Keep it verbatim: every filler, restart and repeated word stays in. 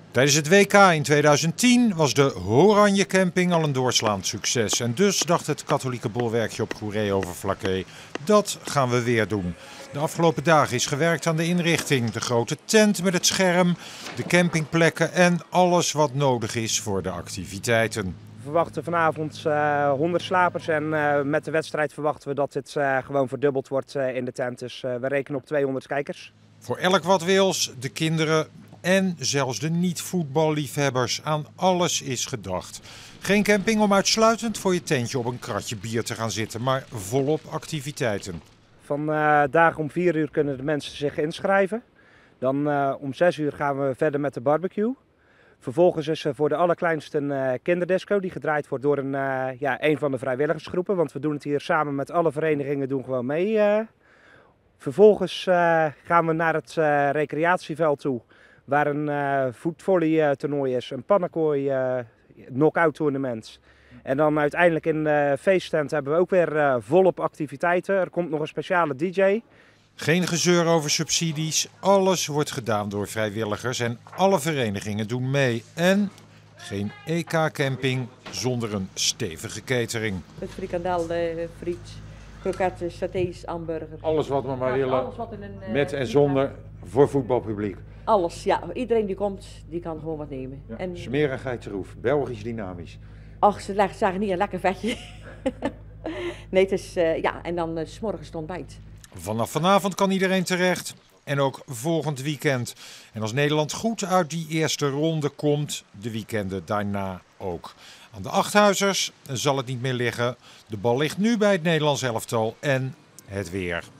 Tijdens het W K in tweeduizend tien was de Oranje Camping al een doorslaand succes. En dus dacht het katholieke bolwerkje op Goeree-Overflakkee, dat gaan we weer doen. De afgelopen dagen is gewerkt aan de inrichting, de grote tent met het scherm, de campingplekken en alles wat nodig is voor de activiteiten. We verwachten vanavond uh, honderd slapers en uh, met de wedstrijd verwachten we dat dit uh, gewoon verdubbeld wordt uh, in de tent. Dus uh, we rekenen op tweehonderd kijkers. Voor elk wat wils, de kinderen en zelfs de niet-voetballiefhebbers, aan alles is gedacht. Geen camping om uitsluitend voor je tentje op een kratje bier te gaan zitten, maar volop activiteiten. Vandaag om vier uur kunnen de mensen zich inschrijven. Dan uh, om zes uur gaan we verder met de barbecue. Vervolgens is er voor de allerkleinste een uh, kinderdisco die gedraaid wordt door een, uh, ja, een van de vrijwilligersgroepen. Want we doen het hier samen met alle verenigingen, doen gewoon mee. Uh. Vervolgens uh, gaan we naar het uh, recreatieveld toe, waar een uh, voetvolley uh, toernooi is, een pannenkooi uh, knock-out toernooi. En dan uiteindelijk in de feesttent hebben we ook weer uh, volop activiteiten. Er komt nog een speciale D J. Geen gezeur over subsidies, alles wordt gedaan door vrijwilligers en alle verenigingen doen mee. En geen E K-camping zonder een stevige catering. Het frikandel, uh, friet, kroketten, satés, hamburger. Alles wat we maar Ja, willen, alles wat in een, uh, met en zonder, voor voetbalpubliek. Alles, ja. Iedereen die komt, die kan gewoon wat nemen. Ja. En, Smerigheid te roef, Belgisch dynamisch. ach, ze leg- zagen niet een lekker vetje. Nee, het is, uh, ja, en dan uh, 's morgens de ontbijt. Vanaf vanavond kan iedereen terecht en ook volgend weekend. En als Nederland goed uit die eerste ronde komt, de weekenden daarna ook. Aan de achthuizers zal het niet meer liggen. De bal ligt nu bij het Nederlands elftal en het weer.